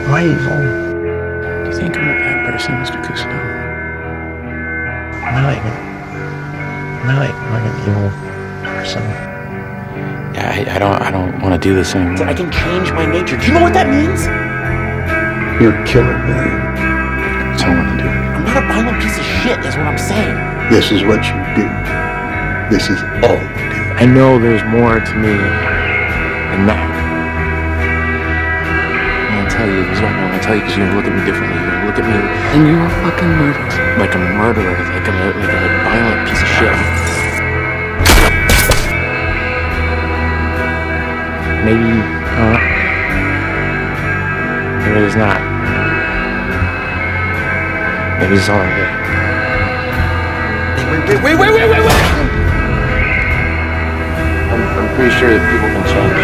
Why evil? Do you think I'm a bad person, Mr. Cousineau? Am I like an evil person? Yeah, I don't want to do this anymore. I can change my nature. Do you know what that means? You're a killer, man. That's all I want to do. I'm not a violent piece of shit, is what I'm saying. This is what you do. This is all you do. I know there's more to me than that. I'm gonna tell you, this is what I'm gonna tell you, because you're gonna look at me differently. You're gonna look at me and you're a fucking murderer. Like a murderer, like a violent piece of shit. Maybe, maybe it's not. Maybe it's all I get. Wait! I'm pretty sure that people can change.